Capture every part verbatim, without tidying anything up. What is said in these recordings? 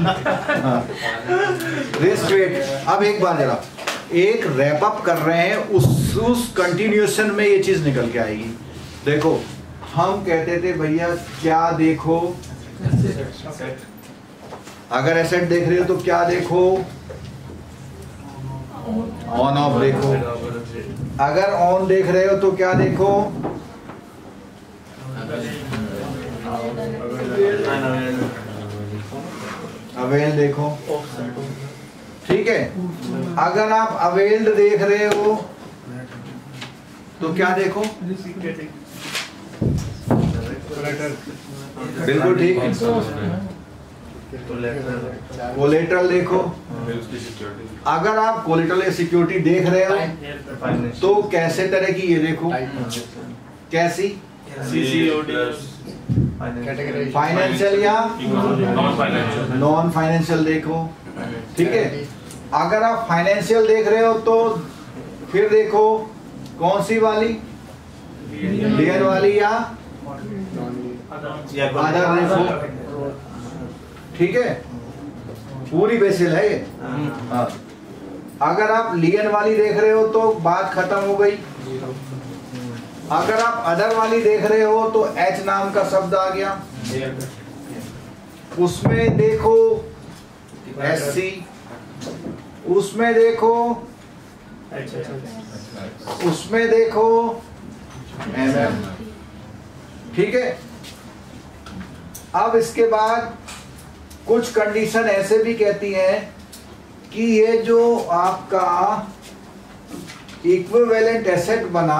Risk wait. अब एक बार जरा एक रैप अप कर रहे हैं, उस उस कंटिन्यूएशन में ये चीज निकल के आएगी। देखो हम कहते थे भैया क्या देखो, अगर एसेट देख रहे हो तो क्या देखो, ऑन ऑफ देखो। अगर ऑन देख रहे हो तो क्या देखो, अवेल देखो। ठीक है, अगर आप अवेल्ड देख रहे हो तो क्या देखो, बिल्कुल ठीक। कोलेटरल देखो। अगर आप कोलेटरल सिक्योरिटी देख रहे हो तो कैसे तरह की, ये देखो कैसी, फाइनेंशियल या नॉन फाइनेंशियल देखो। ठीक है, अगर आप फाइनेंशियल देख रहे हो तो फिर देखो कौन सी वाली, लेयर वाली या अदर देखो। ठीक है, पूरी बेसिल है ये। हाँ, अगर आप लियन वाली देख रहे हो तो बात खत्म हो गई। अगर आप अदर वाली देख रहे हो तो एच नाम का शब्द आ गया, उसमें देखो एस सी, उसमें देखो, उसमें देखो एम एम। ठीक है, अब इसके बाद कुछ कंडीशन ऐसे भी कहती हैं कि ये जो आपका इक्विवेलेंट एसेट बना,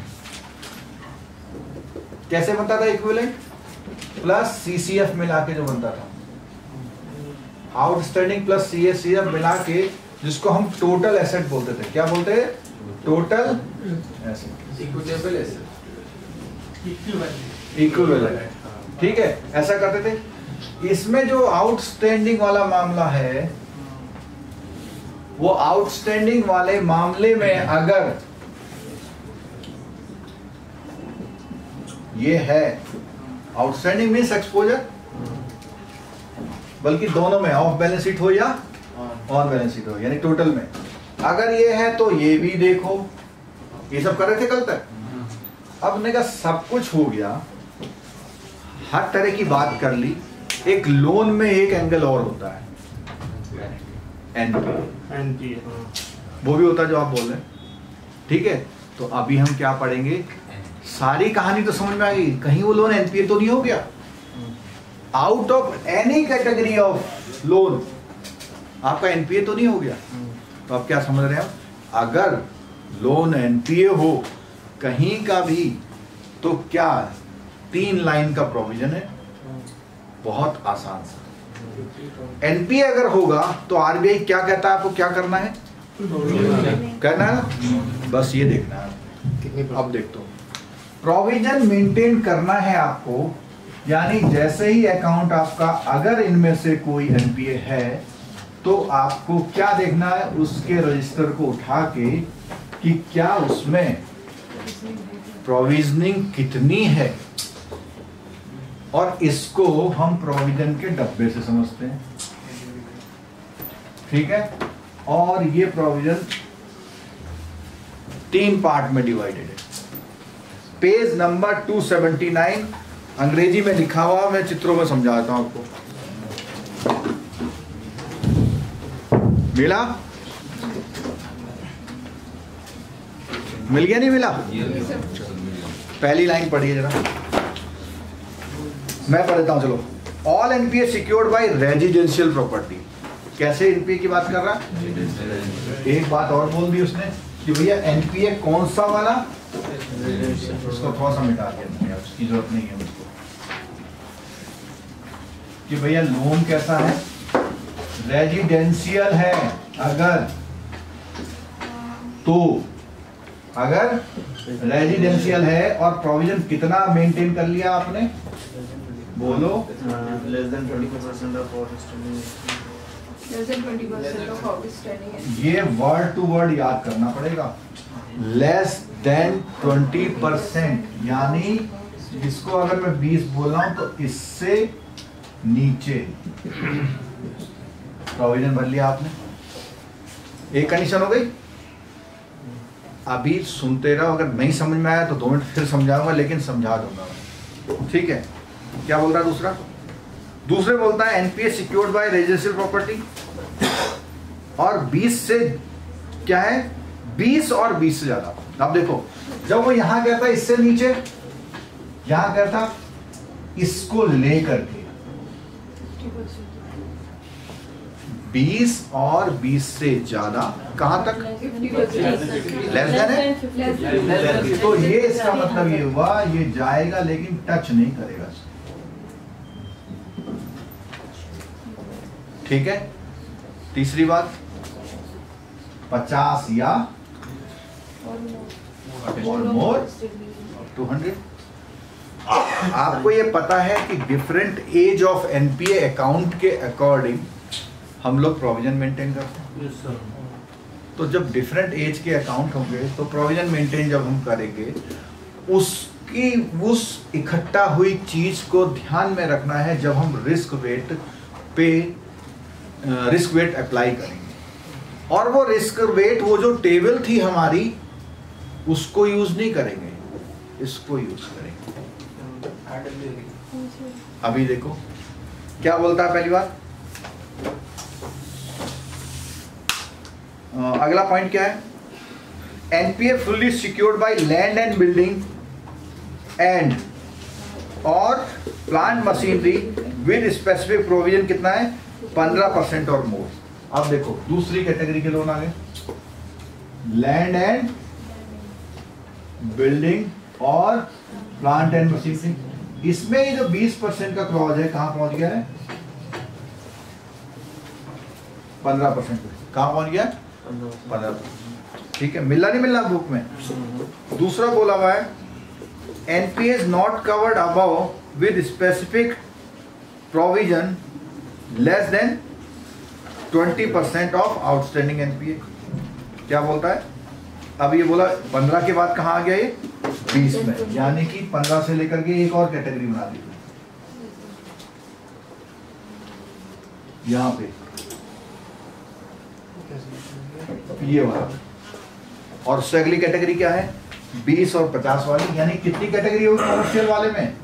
कैसे बनता था इक्विवेलेंट, प्लस सीसीएफ मिला के जो बनता था, आउटस्टैंडिंग प्लस सीएसीएफ मिला के, जिसको हम टोटल एसेट बोलते थे। क्या बोलते हैं, total asset, equitable asset, equivalent. ठीक है, ऐसा करते थे। इसमें जो आउटस्टैंडिंग वाला मामला है, वो आउटस्टैंडिंग वाले मामले में अगर ये है, आउटस्टैंडिंग मीन्स एक्सपोजर, बल्कि दोनों में, ऑफ बैलेंस शीट हो या ऑन बैलेंस शीट हो, यानी टोटल में अगर ये है तो ये भी देखो। ये सब कर रहे थे कल तक। अब ने कहा सब कुछ हो गया, हर तरह की बात कर ली। एक लोन में एक एंगल और होता है, एनपीए, एनपीए वो भी होता है जो आप बोल रहे हैं। ठीक है, तो अभी हम क्या पढ़ेंगे, सारी कहानी तो समझ में आ गई, कहीं वो लोन एनपीए तो नहीं हो गया। Out of any category of loan आपका एनपीए तो नहीं हो गया। तो आप क्या समझ रहे हैं, अगर लोन एनपीए हो कहीं का भी तो क्या तीन लाइन का प्रोविजन है, बहुत आसान सा। एनपीए अगर होगा तो आरबीआई क्या कहता है, आपको क्या करना है, करना है, बस ये देखना है। अब देख तो प्रोविजन मेंटेन करना है आपको, यानी जैसे ही अकाउंट आपका, अगर इनमें से कोई एनपीए है तो आपको क्या देखना है, उसके रजिस्टर को उठा के कि क्या उसमें प्रोविजनिंग कितनी है, और इसको हम प्रोविजन के डब्बे से समझते हैं। ठीक है, और ये प्रोविजन तीन पार्ट में डिवाइडेड है। पेज नंबर दो सौ उन्यासी अंग्रेजी में लिखा हुआ, मैं चित्रों में समझाता हूं आपको। मिला, मिल गया नहीं मिला? पहली लाइन पढ़िए जरा, मैं पढ़ता हूं। चलो, all NPA secured by residential property. कैसे एनपीए की बात कर रहा है? एक बात और बोल दी उसने कि भैया एनपीए कौन सा वाला, उसको थोड़ा सा मिटा दिया, उसकी जरूरत नहीं है मुझको, कि भैया लोन कैसा है, रेजिडेंशियल है। अगर तो अगर रेजिडेंशियल है और प्रोविजन कितना मेंटेन कर लिया आपने, बोलो, less than twenty percent of outstanding, less than twenty percent of outstanding. ये वर्ड टू वर्ड याद करना पड़ेगा, लेस देन ट्वेंटी परसेंट, यानी इसको अगर मैं बीस बोल रहा हूं तो इससे नीचे। प्रोविजन भर लिया आपने, एक कंडीशन हो गई। अभी सुनते रहो, अगर नहीं समझ में आया तो दो मिनट फिर समझाऊंगा, लेकिन समझा दूंगा मैं, ठीक है। क्या बोल रहा है दूसरा? दूसरे बोलता है NPA secured by residential property, और बीस से क्या है, बीस और बीस से ज्यादा। अब देखो, जब वो यहां गया था इससे नीचे, यहां गया था इसको लेकर के बीस और बीस से ज्यादा, कहां तक? लेस देन है। तो ये इसका मतलब ये हुआ, ये जाएगा लेकिन टच नहीं करेगा, ठीक है। तीसरी बात, पचास या और मोर टू हंड्रेड। आपको ये पता है कि different age of NPA account के अकॉर्डिंग हम लोग प्रोविजन मेंटेन करते हैं। yes, तो जब डिफरेंट एज के अकाउंट होंगे तो प्रोविजन मेंटेन जब हम करेंगे, उसकी उस इकट्ठा हुई चीज को ध्यान में रखना है जब हम रिस्क वेट पे रिस्क वेट अप्लाई करेंगे। और वो रिस्क वेट, वो जो टेबल थी हमारी, उसको यूज नहीं करेंगे, इसको यूज करेंगे। अभी देखो क्या बोलता है पहली बात। Uh, अगला पॉइंट क्या है? NPA fully secured by land and building and और plant machinery with specific provision कितना है? पंद्रह परसेंट और मोर। अब देखो दूसरी कैटेगरी के लोन आ गए, लैंड एंड बिल्डिंग और प्लांट एंड मशीनरी। इसमें ये जो बीस परसेंट का क्लॉज है कहां पहुंच गया है? पंद्रह परसेंट। कहां पहुंच गया? पंद्रह। ठीक है, मिला नहीं मिलना बुक में? दूसरा बोला हुआ है NPA is not covered above with specific provision less than twenty percent of outstanding NPA. क्या बोलता है? अब ये बोला पंद्रह के बाद कहां आ गया ये? बीस में, यानी कि पंद्रह से लेकर के एक और कैटेगरी बना दी यहां पे, ये वाला। और उससे अगली कैटेगरी क्या है? बीस और पचास वाली। यानी कितनी कैटेगरी होगी कमर्शियल वाले में?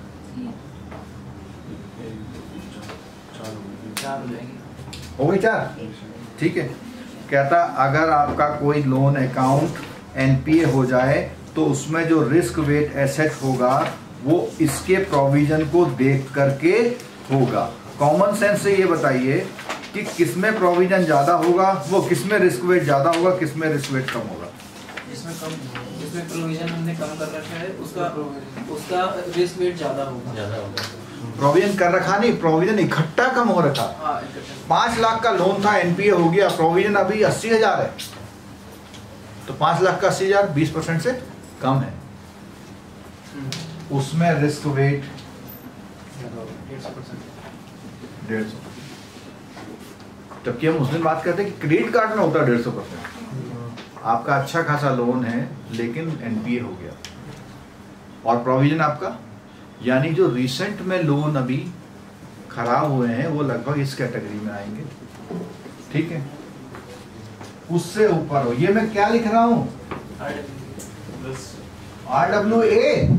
हो गई चार। ठीक है। कहता अगर आपका कोई लोन अकाउंट एनपीए हो जाए तो उसमें जो रिस्क वेट एसेट होगा वो इसके प्रोविजन को देख करके होगा। कॉमन सेंस से ये बताइए कि किसमें प्रोविजन ज्यादा होगा, वो किसमें रिस्क वेट ज्यादा होगा, किसमें रिस्क वेट कम होगा? जिसमें कम, जिसमें प्रोविजन हमने कम कर रखा है उसका उसका रिस्क वेट ज्यादा होगा। ज्यादा होगा। प्रोविजन कर रखा नहीं, प्रोविजन इकट्ठा कम हो रखा। पांच लाख का लोन था, एनपीए हो गया, प्रोविजन अभी अस्सी हजार है, तो पांच लाख का अस्सी हजार बीस परसेंट से कम है, उसमें रिस्क वेट डेढ़ सौ। जबकि हम उस दिन बात करते हैं कि क्रेडिट कार्ड में होता है डेढ़ सौ परसेंट। आपका अच्छा खासा लोन है लेकिन एनपीए हो गया और प्रोविजन आपका, यानी जो रिसेंट में लोन अभी खराब हुए हैं वो लगभग इस कैटेगरी में आएंगे। ठीक है, उससे ऊपर हो। ये मैं क्या लिख रहा हूं? R W A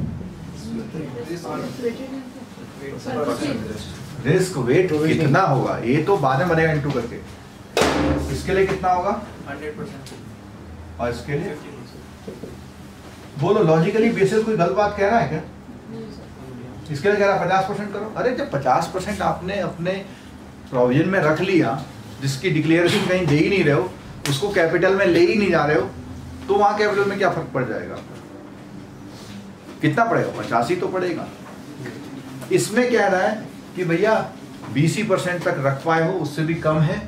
risk weight कितना होगा ये तो बाद में बनेगा इंटू करके। इसके लिए कितना होगा? Hundred percent. और इसके लिए बोलो लॉजिकली बेसिस कोई गलत बात कह रहा है क्या? इसके लिए कह रहा पचास परसेंट करो। अरे जब पचास परसेंट आपने अपने प्रोविजन में रख लिया, जिसकी डिक्लेरेशन कहीं दे ही नहीं रहे हो, उसको कैपिटल में ले ही नहीं जा रहे हो, तो वहां कैपिटल में क्या फर्क पड़ जाएगा? कितना पड़ेगा? पचासी तो पड़ेगा। इसमें कह रहा है कि भैया बीस परसेंट तक रख पाए हो, उससे भी कम है,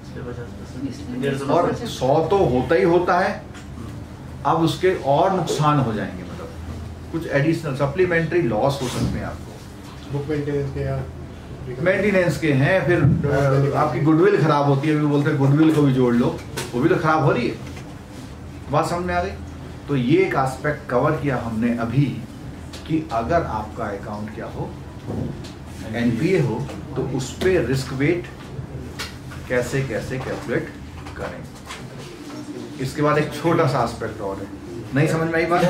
और सौ तो होता ही होता है। अब उसके और नुकसान हो जाएंगे, मतलब कुछ एडिशनल सप्लीमेंट्री लॉस हो सकते हैं आपको। बुक मेंटेनेंस के या मेंटेनेंस के हैं, फिर आपकी गुडविल खराब होती है, अभी बोलते हैं गुडविल को भी जोड़ लो, वो भी तो खराब हो रही है। बात समझ में आ गई? तो ये एक एस्पेक्ट कवर किया हमने अभी कि अगर आपका अकाउंट क्या हो, एनपीए हो, तो उस पे रिस्क वेट कैसे कैसे कैलकुलेट करें। इसके बाद एक छोटा सा एस्पेक्ट और है, नहीं समझ में आई बात?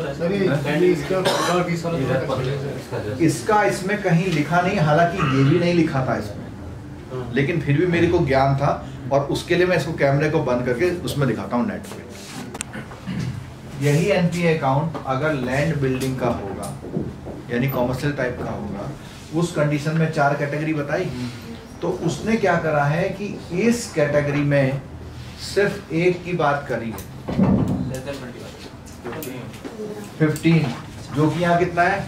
इसका इसमें कहीं लिखा नहीं, हालांकि ये भी नहीं लिखा था इसमें, लेकिन फिर भी मेरे को ज्ञान था और उसके लिए मैं इसको कैमरे को बंद करके उसमें दिखाता हूँ नेट पे। यही एनपीए अकाउंट अगर लैंड बिल्डिंग का होगा यानी कॉमर्शियल टाइप का होगा, उस कंडीशन में चार कैटेगरी बताई, तो उसने क्या करा है कि इस कैटेगरी में सिर्फ एक की बात करी है, फिफ्टीन, जो कि यहाँ कितना है,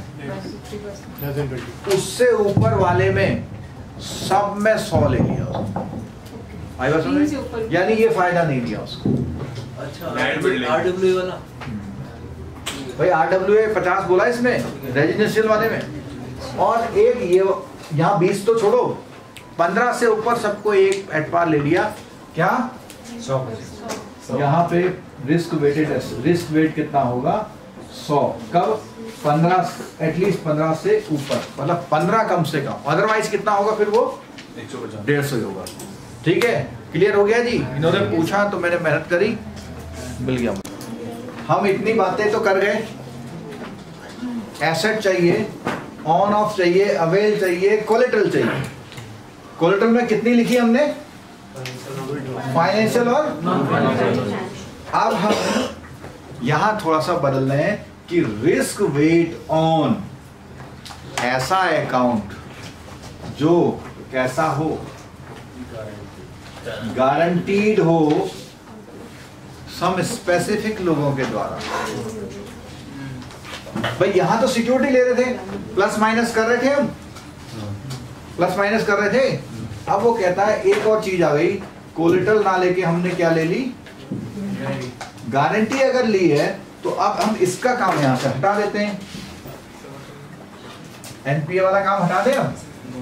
उससे ऊपर वाले में सब में सौ ले लिया उसको। आई बात समझ? यानी ये फायदा नहीं दिया उसको। अच्छा, आरडब्ल्यू वाला भाई आरडब्ल्यू पचास बोला इसमें रेजिडेंशियल वाले में, और एक ये यहाँ बीस तो छोड़ो, पंद्रह से ऊपर सबको एक एट पार ले लिया। क्या यहाँ पे रिस्क वेटेड, रिस्क वेट कितना होगा, सौ। कब? पंद्रह, एटलीस्ट पंद्रह से ऊपर, मतलब पंद्रह कम से कम, अदरवाइज कितना होगा फिर वो डेढ़ सौ होगा। ठीक है, क्लियर हो गया जी? इन्होंने पूछा तो मैंने मेहनत करी, मिल गया। हम इतनी बातें तो कर गए, एसेट चाहिए, ऑन ऑफ चाहिए, अवेल चाहिए, कोलेटरल चाहिए। कोलेटरल में कितनी लिखी हमने, फाइनेंशियल और नॉन फाइनेंशियल। अब हम यहां थोड़ा सा बदल रहे हैं कि रिस्क वेट ऑन ऐसा अकाउंट जो कैसा हो, गारंटीड हो सम स्पेसिफिक लोगों के द्वारा। भाई यहां तो सिक्योरिटी ले रहे थे, प्लस माइनस कर रहे थे हम, प्लस माइनस कर रहे थे। अब वो कहता है एक और चीज आ गई, कोलेटरल ना लेके हमने क्या ले ली, गारंटी अगर ली है, तो अब हम इसका काम यहां से हटा देते हैं, एनपीए वाला काम हटा दें हम।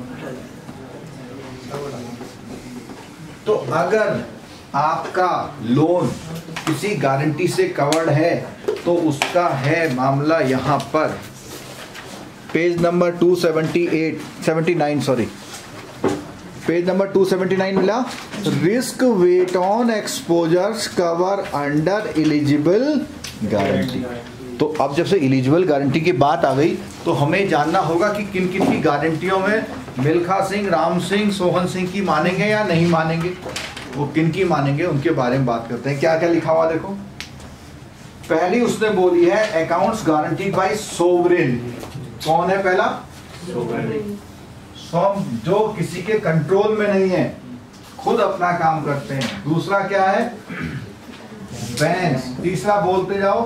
तो अगर आपका लोन किसी गारंटी से कवर्ड है तो उसका है मामला यहां पर, page number two seventy eight, seventy nine sorry, page number two seventy nine मिला, risk weight on exposures cover under eligible guarantee. तो अब जब से एलिजिबल गारंटी की बात आ गई तो हमें जानना होगा कि किन किन की गारंटियों में मिल्खा सिंह, राम सिंह, सोहन सिंह की मानेंगे या नहीं मानेंगे, वो किन की मानेंगे उनके बारे में बात करते हैं। क्या क्या लिखा हुआ देखो, पहली उसने बोली है अकाउंट्स गारंटीड बाय सोवरेन। कौन है पहला? सोवरेन, जो किसी के कंट्रोल में नहीं है, खुद अपना काम करते हैं। दूसरा क्या है? बैंक्स। तीसरा बोलते जाओ,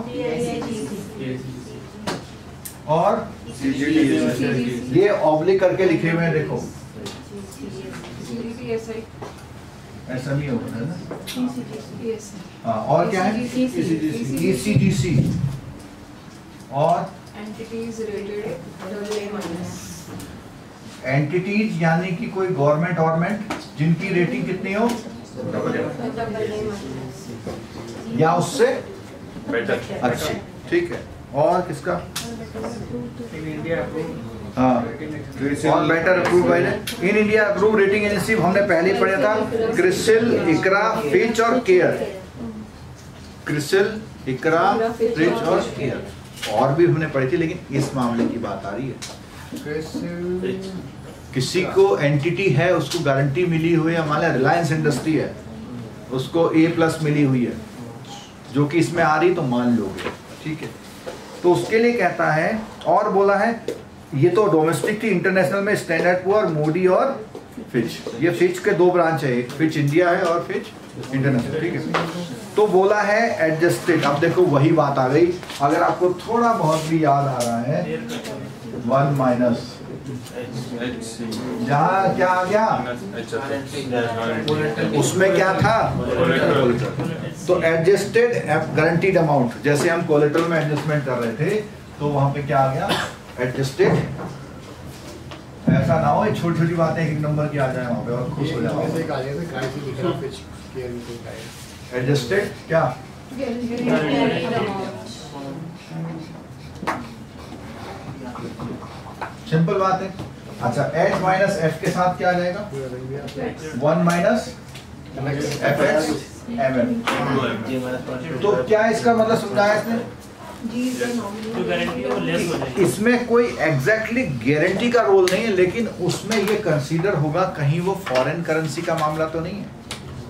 और ये ऑब्लिक करके लिखे हुए हैं देखो, ऐसा नहीं होगा है ना। हाँ, और क्या है? ईसीजीसी और एंटिटीज, यानी कि कोई गवर्नमेंट गवर्नमेंट जिनकी रेटिंग कितनी हो या उससे अच्छी। ठीक है, और किसका? हाँ, और better approve by in India approve rating agency. हमने पहले ही पढ़ा था, क्रिसिल, इकरा, फिच और केयर। क्रिसिल, इकरा, फिच और केयर, और भी हमने पढ़ी थी, लेकिन इस मामले की बात आ रही है। किसी को एंटिटी है, उसको गारंटी मिली हुई है, हमारा रिलायंस इंडस्ट्री है, उसको ए प्लस मिली हुई है, जो कि इसमें आ रही तो मान लोगे। ठीक है, तो उसके लिए कहता है, और बोला है ये तो डोमेस्टिक थी, इंटरनेशनल में स्टैंडर्ड पुअर, मूडी और फिच। ये फिच के दो ब्रांच है, एक फिच इंडिया है और फिच इंटरनेशनल। ठीक है, तो बोला है एडजस्टेड। अब देखो वही बात आ गई, अगर आपको थोड़ा बहुत भी याद आ रहा है, वन माइनस जहाँ क्या आ गया, उसमें क्या था, तो एडजस्टेड गारंटीड अमाउंट। जैसे हम कोलेटरल में एडजस्टमेंट कर रहे थे, तो वहां पे क्या आ गया, एडजस्टेड। ऐसा ना हो छोटी छोटी बातें एक नंबर की आ जाए वहां पे और खुश हो जाओ। एडजस्टेड क्या, सिंपल बात है। अच्छा, एच माइनस एफ के साथ क्या आ जाएगा, one minus F X M N. तो क्या इसका मतलब समझाया इसने? तो गारंटी वो लेस हो जाएगी। इसमें कोई एग्जैक्टली गारंटी का रोल नहीं है, लेकिन उसमें ये कंसीडर होगा कहीं वो फॉरेन करेंसी का मामला तो नहीं है।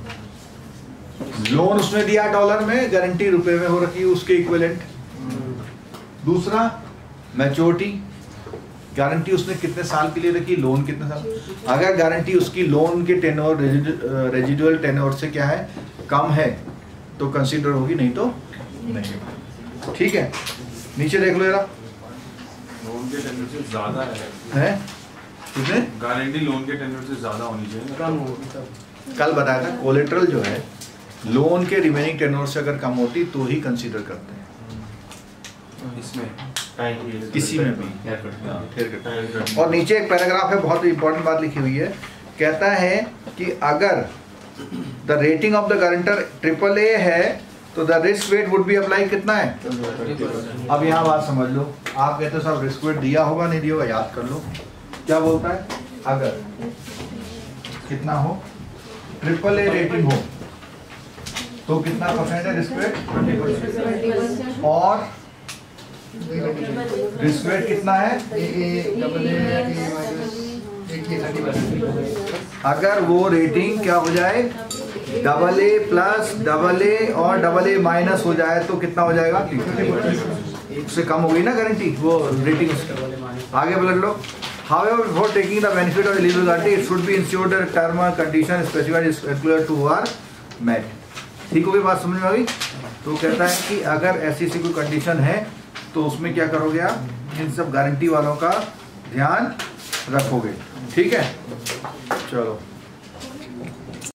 लोन उसने दिया डॉलर में, गारंटी रुपए में हो रखी है उसके इक्विवेलेंट। दूसरा मैच्योरिटी, गारंटी उसने कितने साल के लिए रखी, लोन कितने साल। अगर गारंटी उसकी लोन के टेन्योर रेजिडुअल टेन्योर से क्या है कम है तो कंसीडर होगी, नहीं तो नहीं। ठीक है, नीचे देख लो जरा। लोन के टेन्योर से ज्यादा है, है कितने? गारंटी लोन के टेन्योर से ज्यादा होनी चाहिए। कम होगी। कल बताया था कोलेट्रल जो है लोन के रिमेनिंग टेन्योर से अगर कम होती तो ही कंसीडर करते हैं इसमें किसी में भी। और नीचे एक पैराग्राफ है, बहुत इंपॉर्टेंट बात लिखी हुई है। कहता है कि अगर the rating of the guarantor triple A है तो the risk weight would be apply कितना है। अब यहाँ बात समझ लो, आप कहते हो साहब रिस्क वेट दिया होगा नहीं दिया होगा, याद कर लो क्या बोलता है। अगर कितना हो, ट्रिपल ए रेटिंग हो तो कितना परसेंट है रिस्क वेट, और रिस्क वेट कितना है। अगर वो रेटिंग क्या हो जाए, double A plus double A और डबल ए माइनस हो जाए तो कितना हो जाएगा, उससे कम हो गई ना गारंटी, वो रेटिंग उसकी। आगे बढ़ लो। However, before taking the benefit of eligible guarantee, it should be ensured that term and condition specified is particular to are met. ठीक हो गई बात, समझ में आ गई। तो कहता है कि अगर ऐसी सी कोई कंडीशन है तो उसमें क्या करोगे आप, इन सब गारंटी वालों का ध्यान रखोगे। ठीक है, चलो।